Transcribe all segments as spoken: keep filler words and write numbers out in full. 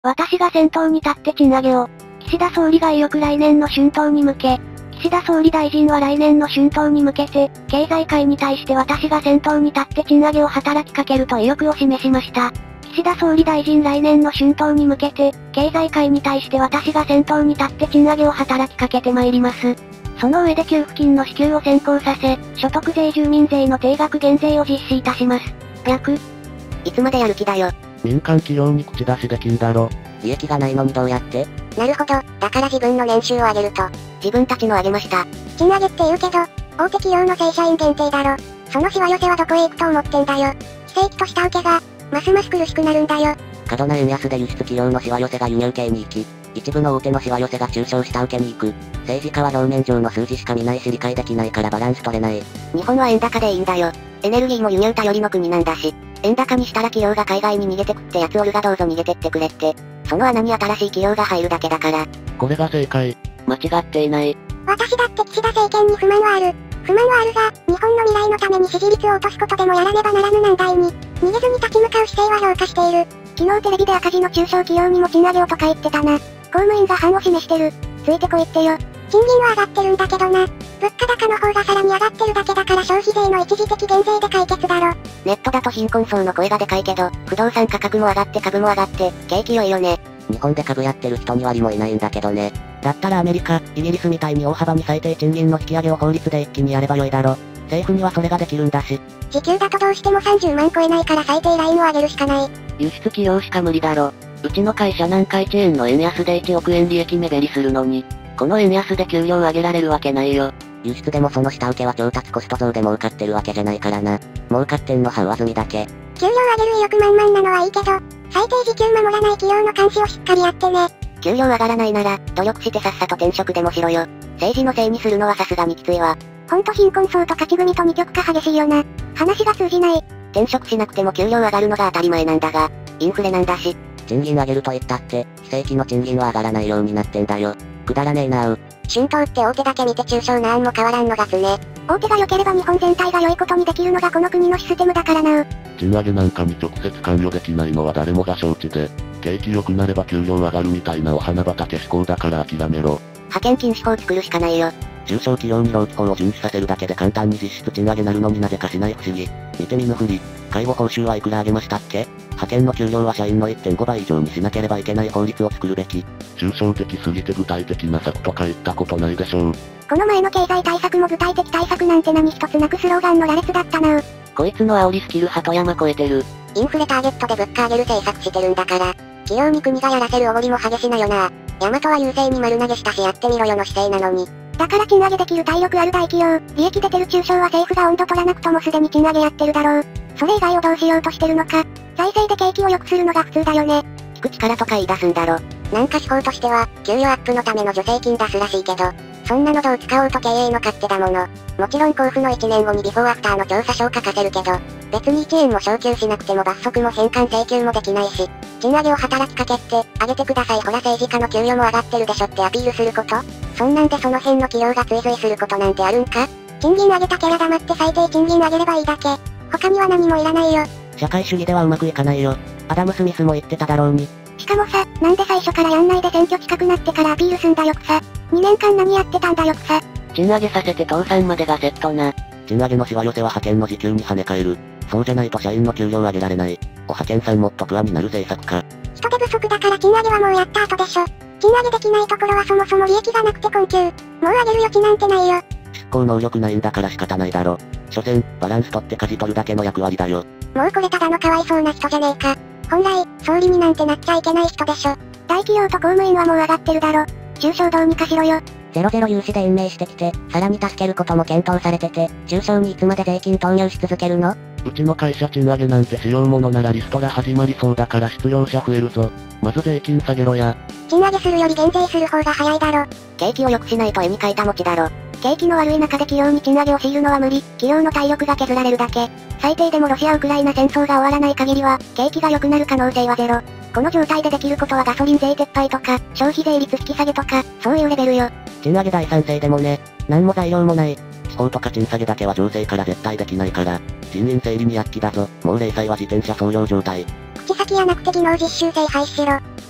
私が先頭に立って賃上げを。岸田総理が意欲来年の春闘に向け。岸田総理大臣は来年の春闘に向けて、経済界に対して私が先頭に立って賃上げを働きかけると意欲を示しました。岸田総理大臣来年の春闘に向けて、経済界に対して私が先頭に立って賃上げを働きかけてまいります。その上で給付金の支給を先行させ、所得税住民税の定額減税を実施いたします。逆。 いつまでやる気だよ。 民間企業に口出しできんだろ。 利益がないのにどうやって？なるほど、だから自分の年収を上げると。自分たちの上げました。賃上げって言うけど、大手企業の正社員限定だろ。そのしわ寄せはどこへ行くと思ってんだよ。非正規とした受けが、ますます苦しくなるんだよ。 過度な円安で輸出企業のしわ寄せが輸入系に行き、一部の大手のしわ寄せが中小下請けに行く。政治家は表面上の数字しか見ないし理解できないからバランス取れない。日本は円高でいいんだよ。エネルギーも輸入頼りの国なんだし。円高にしたら企業が海外に逃げてくってやつおるがどうぞ逃げてってくれって。その穴に新しい企業が入るだけだから。 これが正解。 間違っていない。 私だって岸田政権に不満はある。不満はあるが、日本の未来のために支持率を落とすことでもやらねばならぬ難題に、逃げずに立ち向かう姿勢は評価している。昨日テレビで赤字の中小企業にも賃上げをとか言ってたな。公務員が範を示してる。ついてこいってよ。賃金は上がってるんだけどな。物価高の方がさらに上がってるだけだから消費税の一時的減税で解決だろ。 ネットだと貧困層の声がでかいけど、不動産価格も上がって株も上がって、景気良いよね。日本で株やってる人に割もいないんだけどね。だったらアメリカ、イギリスみたいに大幅に最低賃金の引き上げを法律で一気にやればよいだろ。政府にはそれができるんだし。 時給だとどうしてもさんじゅうまん超えないから最低ラインを上げるしかない。 輸出企業しか無理だろ。うちの会社なんかいちえんの円安でいちおくえん利益目減りするのに、この円安で給料上げられるわけないよ。 輸出でもその下請けは調達コスト増で儲かってるわけじゃないからな。儲かってんのは上積みだけ。 給料上げる意欲満々なのはいいけど、最低時給守らない企業の監視をしっかりやってね。 給料上がらないなら、努力してさっさと転職でもしろよ。政治のせいにするのはさすがにきついわ。 ほんと貧困層と勝ち組と二極化激しいよな。話が通じない。 転職しなくても給料上がるのが当たり前なんだが、インフレなんだし。賃金上げると言ったって、非正規の賃金は上がらないようになってんだよ。くだらねえなー。 春闘って大手だけ見て中小な案も変わらんのが常。大手が良ければ日本全体が良いことにできるのがこの国のシステムだからな。 賃上げなんかに直接関与できないのは誰もが承知で、景気良くなれば給料上がるみたいなお花畑思考だから諦めろ。 派遣禁止法作るしかないよ。 中小企業に労基法を遵守させるだけで簡単に実質賃上げなるのになぜかしない不思議。見て見ぬふり。介護報酬はいくら上げましたっけ？派遣の給料は社員の いってんご 倍以上にしなければいけない法律を作るべき。抽象的すぎて具体的な策とか言ったことないでしょう。 この前の経済対策も具体的対策なんて何一つなくスローガンの羅列だったな。 こいつの煽りスキル鳩山超えてる。 インフレターゲットで物価上げる政策してるんだから。企業に国がやらせるおごりも激しなよな。大和は優勢に丸投げしたしやってみろよの姿勢なのに。 だから賃上げできる体力ある大企業、利益出てる中小は政府が温度取らなくともすでに賃上げやってるだろう。それ以外をどうしようとしてるのか。財政で景気を良くするのが普通だよね。 聞く力とか言い出すんだろ。なんか手法としては、給与アップのための助成金出すらしいけど、そんなのどう使おうと経営の勝手だもの。もちろん交付のいちねんごにビフォーアフターの調査書を書かせるけど、別にいちえんも昇給しなくても罰則も返還請求もできないし、賃上げを働きかけって、上げてくださいほら政治家の給与も上がってるでしょってアピールすること？そんなんでその辺の企業が追随することなんてあるんか？賃金上げたけりゃ黙って最低賃金上げればいいだけ。他には何もいらないよ。 社会主義ではうまくいかないよ。アダム・スミスも言ってただろうに。 しかもさ、なんで最初からやんないで選挙近くなってからアピールすんだよくさ。にねんかん何やってたんだよくさ。 賃上げさせて倒産までがセットな。 賃上げのしわ寄せは派遣の時給に跳ね返る。そうじゃないと社員の給料上げられない。お派遣さんもっとプアになる政策か。 人手不足だから賃上げはもうやった後でしょ。賃上げできないところはそもそも利益がなくて困窮。もう上げる余地なんてないよ。 執行能力ないんだから仕方ないだろ。所詮、バランス取って舵取るだけの役割だよ。 もうこれただのかわいそうな人じゃねえか。本来、総理になんてなっちゃいけない人でしょ。大企業と公務員はもう上がってるだろ。中小どうにかしろよ。 ゼロゼロ融資で延命してきて、さらに助けることも検討されてて、中小にいつまで税金投入し続けるの？ うちの会社賃上げなんてしようものならリストラ始まりそうだから失業者増えるぞ。まず税金下げろや。 賃上げするより減税する方が早いだろ。 景気を良くしないと絵に描いた餅だろ。 景気の悪い中で企業に賃上げを強いるのは無理。企業の体力が削られるだけ。最低でもロシア・ウクライナ戦争が終わらない限りは、景気が良くなる可能性はゼロ。この状態でできることはガソリン税撤廃とか、消費税率引き下げとか、そういうレベルよ。 賃上げ大賛成でもね、なんも材料もない。 地方とか賃下げだけは情勢から絶対できないから、人員整理に躍起だぞ。もう零細は自転車操業状態。 口先やなくて技能実習生廃止しろ。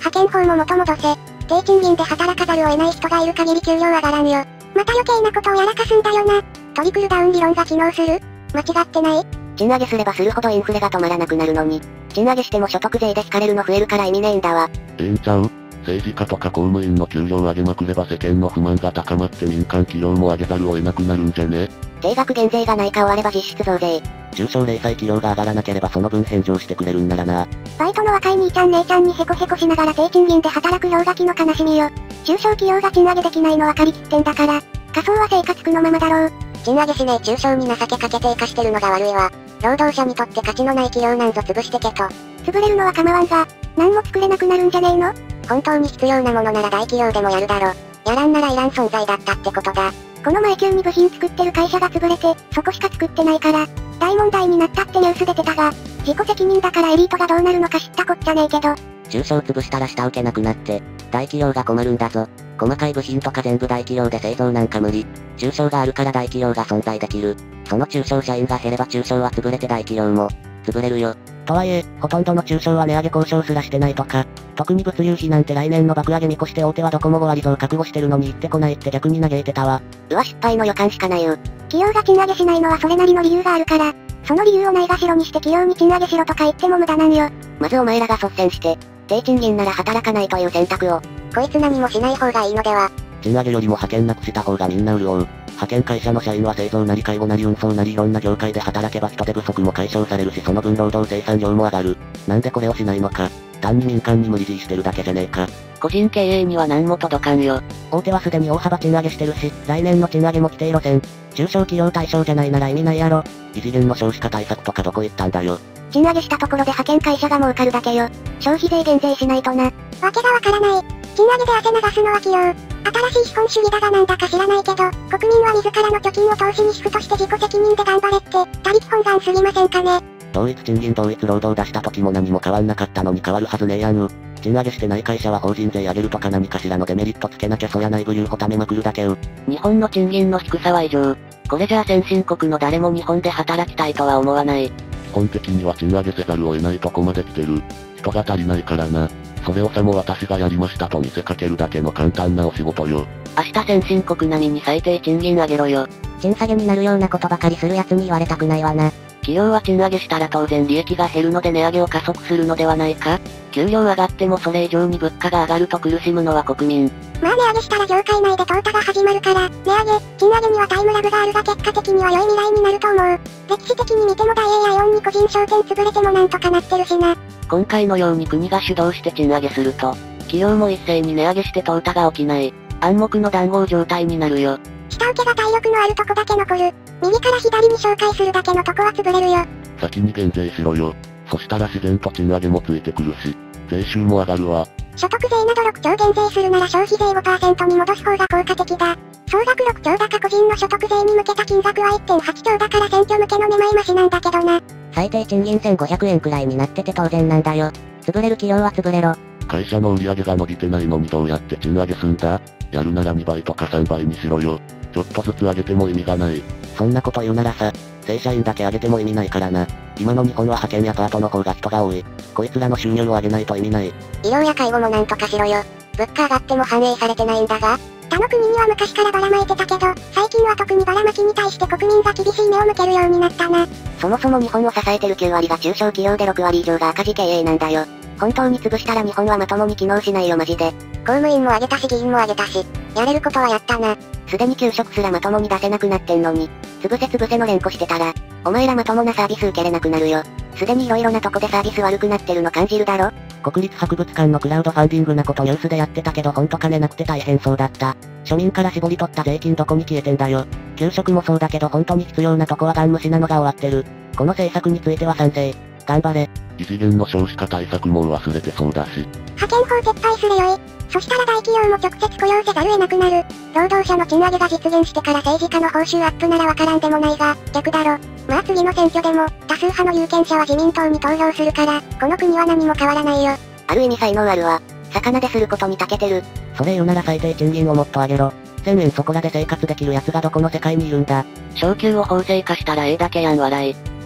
派遣法も元戻せ。低賃金で働かざるを得ない人がいる限り給料上がらんよ。また余計なことをやらかすんだよな。トリクルダウン理論が機能する？間違ってない？ 賃上げすればするほどインフレが止まらなくなるのに、賃上げしても所得税で引かれるの増えるから意味ねえんだわ。 ええんちゃう？政治家とか公務員の給料上げまくれば世間の不満が高まって民間企業も上げざるを得なくなるんじゃね？ 定額減税がないか終われば実質増税。 中小零細企業が上がらなければその分返上してくれるんならな。 バイトの若い兄ちゃん姉ちゃんにヘコヘコしながら低賃金で働く氷河期の悲しみよ。中小企業が賃上げできないの分かりきってんだから、仮想は生活苦のままだろう。 賃上げしねえ中小に情けかけ低下してるのが悪いわ。労働者にとって価値のない企業なんぞ潰してけと。 潰れるのは構わんが、何も作れなくなるんじゃねえの？ 本当に必要なものなら大企業でもやるだろ。やらんならいらん存在だったってことだ。 この前急に部品作ってる会社が潰れて、そこしか作ってないから、大問題になったってニュース出てたが、自己責任だからエリートがどうなるのか知ったこっちゃねえけど。 中小潰したら下請けなくなって、大企業が困るんだぞ。細かい部品とか全部大企業で製造なんか無理。中小があるから大企業が存在できる。その中小社員が減れば中小は潰れて大企業も、潰れるよ。とはいえ、ほとんどの中小は値上げ交渉すらしてないとか、特に物流費なんて来年の爆上げ見越して大手はどこもご割増覚悟してるのに行ってこないって逆に嘆いてたわ。 うわ失敗の予感しかないよ。 企業が賃上げしないのはそれなりの理由があるから、その理由をないがしろにして企業に賃上げしろとか言っても無駄なんよ。 まずお前らが率先して、低賃金なら働かないという選択を、こいつ何もしない方がいいのでは。 賃上げよりも派遣なくした方がみんな潤う。派遣会社の社員は製造なり介護なり運送なりいろんな業界で働けば人手不足も解消されるしその分労働生産量も上がる。なんでこれをしないのか。単に民間に無理強いしてるだけじゃねえか。 個人経営には何も届かんよ。 大手はすでに大幅賃上げしてるし、来年の賃上げも規定路線。中小企業対象じゃないなら意味ないやろ。異次元の少子化対策とかどこ行ったんだよ。 賃上げしたところで派遣会社が儲かるだけよ。消費税減税しないとな。わけがわからない。賃上げで汗流すのは企業。新しい資本主義だがなんだか知らないけど、国民は自らの貯金を投資にシフトして自己責任で頑張れって、他力本願すぎませんかね。 同一賃金同一労働出した時も何も変わんなかったのに変わるはずねえやんう。賃上げしてない会社は法人税上げるとか何かしらのデメリットつけなきゃそや内部留保ためまくるだけう。 日本の賃金の低さは異常。これじゃあ先進国の誰も日本で働きたいとは思わない。 基本的には賃上げせざるを得ないとこまで来てる。人が足りないからな。それをさも私がやりましたと見せかけるだけの簡単なお仕事よ。 明日先進国並みに最低賃金上げろよ。 賃下げになるようなことばかりする奴に言われたくないわな。 企業は賃上げしたら当然利益が減るので値上げを加速するのではないか。給料上がってもそれ以上に物価が上がると苦しむのは国民。 まあ値上げしたら業界内で淘汰が始まるから、値上げ、賃上げにはタイムラグがあるが結果的には良い未来になると思う。歴史的に見ても大英やイオンに個人商店潰れてもなんとかなってるしな。 今回のように国が主導して賃上げすると、企業も一斉に値上げして淘汰が起きない。暗黙の談合状態になるよ。 下請けが体力のあるとこだけ残る。右から左に紹介するだけのとこは潰れるよ。 先に減税しろよ。そしたら自然と賃上げもついてくるし、税収も上がるわ。 所得税などろくちょう減税するなら消費税 ごパーセント に戻す方が効果的だ。総額ろくちょうだか個人の所得税に向けた金額は いってんはちちょうだから選挙向けのめまいましなんだけどな。 最低賃金せんごひゃくえんくらいになってて当然なんだよ。潰れる企業は潰れろ。 会社の売り上げが伸びてないのにどうやって賃上げすんだ？やるならにばいとかさんばいにしろよ。ちょっとずつ上げても意味がない。そんなこと言うならさ、正社員だけ上げても意味ないからな。今の日本は派遣やパートの方が人が多い。こいつらの収入を上げないと意味ない。 医療や介護もなんとかしろよ。物価上がっても反映されてないんだが。 他の国には昔からばらまいてたけど、最近は特にばらまきに対して国民が厳しい目を向けるようになったな。 そもそも日本を支えてるきゅうわりが中小企業でろくわり以上が赤字経営なんだよ。本当に潰したら日本はまともに機能しないよマジで。公務員も上げたし議員も上げたし、やれることはやったな。すでに給食すらまともに出せなくなってんのに、潰せ潰せの連呼してたら、お前らまともなサービス受けれなくなるよ。すでに色々なとこでサービス悪くなってるの感じるだろ？ 国立博物館のクラウドファンディングなことニュースでやってたけどほんと金なくて大変そうだった。庶民から絞り取った税金どこに消えてんだよ。給食もそうだけど本当に必要なとこはガン無視なのが終わってる。この政策については賛成。頑張れ。 異次元の少子化対策も忘れてそうだし。 派遣法撤廃すれよい。そしたら大企業も直接雇用せざるを得なくなる。労働者の賃上げが実現してから政治家の報酬アップならわからんでもないが、逆だろ。まあ次の選挙でも、多数派の有権者は自民党に投票するから、この国は何も変わらないよ。 ある意味才能あるわ。魚ですることに長けてる。 それ言うなら最低賃金をもっと上げろ。せんえんそこらで生活できる奴がどこの世界にいるんだ。 昇給を法制化したらええだけやん笑い。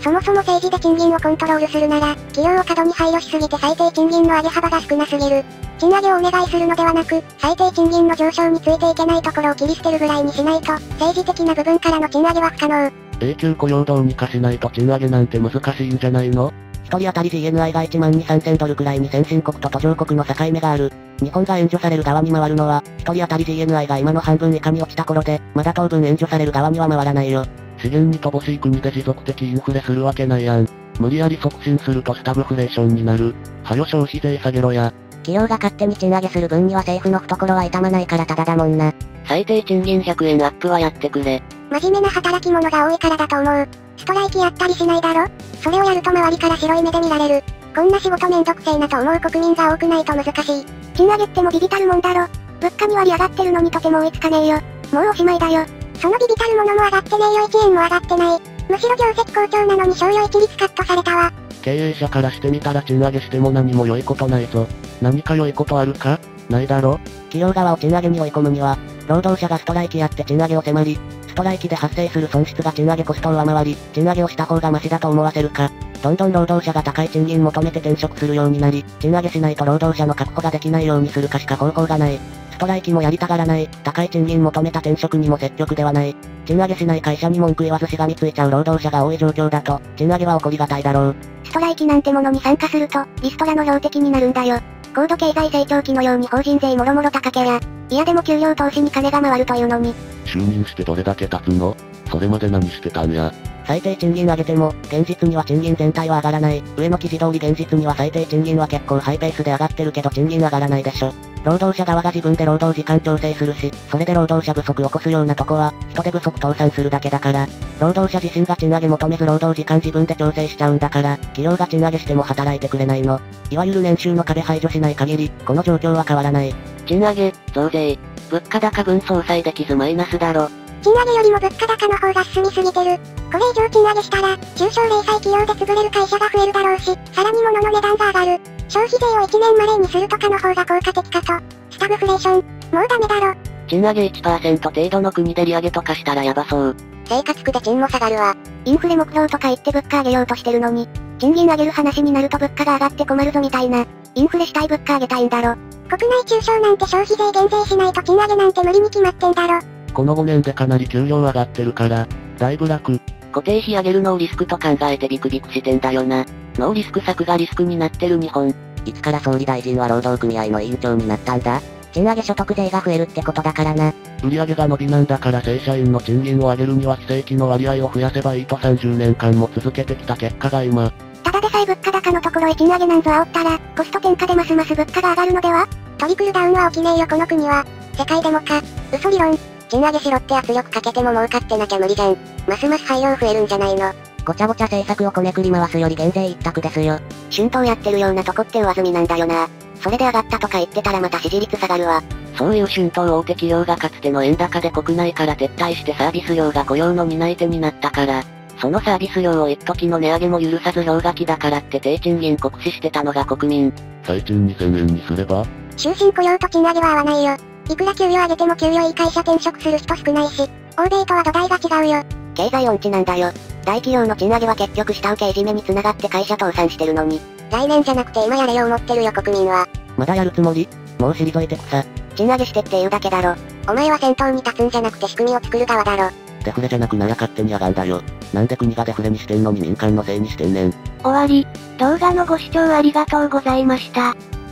そもそも政治で賃金をコントロールするなら、企業を過度に配慮しすぎて最低賃金の上げ幅が少なすぎる。賃上げをお願いするのではなく、最低賃金の上昇についていけないところを切り捨てるぐらいにしないと、政治的な部分からの賃上げは不可能。 永久雇用どうにかしないと賃上げなんて難しいんじゃないの？一人当たり ジーエヌアイ がいちまんにせんさんぜんドルくらいに先進国と途上国の境目がある。日本が援助される側に回るのは、一人当たり ジーエヌアイ が今の半分以下に落ちた頃で、まだ当分援助される側には回らないよ。 資源に乏しい国で持続的インフレするわけないやん。無理やり促進するとスタグフレーションになる。はよ消費税下げろや。 企業が勝手に賃上げする分には政府の懐は痛まないからタダだもんな。 最低賃金ひゃくえんアップはやってくれ。 真面目な働き者が多いからだと思う。ストライキやったりしないだろ？それをやると周りから白い目で見られる。こんな仕事めんどくせえなと思う国民が多くないと難しい。 賃上げってもビビたるもんだろ。物価に割り上がってるのにとても追いつかねえよ。もうおしまいだよ。 そのビビたるものも上がってねえよいちえんも上がってない。むしろ業績好調なのに賞与一律カットされたわ。 経営者からしてみたら賃上げしても何も良いことないぞ。何か良いことあるか？ないだろ？ 企業側を賃上げに追い込むには、労働者がストライキやって賃上げを迫り、ストライキで発生する損失が賃上げコストを上回り、賃上げをした方がマシだと思わせるか。どんどん労働者が高い賃金求めて転職するようになり、賃上げしないと労働者の確保ができないようにするかしか方法がない。ストライキもやりたがらない、高い賃金求めた転職にも積極ではない。賃上げしない会社に文句言わずしがみついちゃう労働者が多い状況だと、賃上げは起こりがたいだろう。 ストライキなんてものに参加すると、リストラの標的になるんだよ。高度経済成長期のように法人税もろもろ高けりゃ、いやでも給料投資に金が回るというのに。 就任してどれだけ経つの？それまで何してたんや。 最低賃金上げても、現実には賃金全体は上がらない。上の記事通り現実には最低賃金は結構ハイペースで上がってるけど賃金上がらないでしょ。労働者側が自分で労働時間調整するし、それで労働者不足起こすようなとこは、人手不足倒産するだけだから。労働者自身が賃上げ求めず労働時間自分で調整しちゃうんだから、企業が賃上げしても働いてくれないの。いわゆる年収の壁排除しない限り、この状況は変わらない。 賃上げ、増税、物価高分相殺できずマイナスだろ。 賃上げよりも物価高の方が進みすぎてる。これ以上賃上げしたら、中小零細企業で潰れる会社が増えるだろうし、さらに物の値段が上がる。消費税をいちねんまれにするとかの方が効果的かと。スタグフレーション、もうダメだろ。 賃上げ いちパーセント 程度の国で利上げとかしたらヤバそう。 生活苦で賃も下がるわ。 インフレ目標とか言って物価上げようとしてるのに、賃金上げる話になると物価が上がって困るぞみたいな。インフレしたい物価上げたいんだろ。 国内中小なんて消費税減税しないと賃上げなんて無理に決まってんだろ。 このごねんでかなり給料上がってるから、だいぶ楽。 固定費上げるノーリスクと考えてビクビクしてんだよな。ノーリスク策がリスクになってる日本。 いつから総理大臣は労働組合の委員長になったんだ？賃上げ所得税が増えるってことだからな。 売上が伸びなんだから正社員の賃金を上げるには非正規の割合を増やせばいいとさんじゅうねんかんも続けてきた結果が今。 ただでさえ物価高のところへ賃上げなんぞ煽ったら、コスト転嫁でますます物価が上がるのでは？ トリクルダウンは起きねえよこの国は。世界でもか。嘘理論。 賃上げしろって圧力かけても儲かってなきゃ無理じゃん。ますます配慮増えるんじゃないの。ごちゃごちゃ政策をこねくり回すより減税一択ですよ。 春闘やってるようなとこって上積みなんだよな。それで上がったとか言ってたらまた支持率下がるわ。 そういう春闘大手企業がかつての円高で国内から撤退してサービス業が雇用の担い手になったから、そのサービス業を一時の値上げも許さず氷河期だからって低賃金酷使してたのが国民。 最賃にせんえんにすれば？ 終身雇用と賃上げは合わないよ。いくら給与上げても給与いい会社転職する人少ないし、欧米とは土台が違うよ。 経済音痴なんだよ。大企業の賃上げは結局下請けいじめに繋がって会社倒産してるのに。 来年じゃなくて今やれよ思ってるよ国民は。 まだやるつもり？もう退いてくさ。 賃上げしてって言うだけだろ。 お前は先頭に立つんじゃなくて仕組みを作る側だろ。 デフレじゃなくなら勝手に上がんだよ。なんで国がデフレにしてんのに民間のせいにしてんねん。 終わり。動画のご視聴ありがとうございました。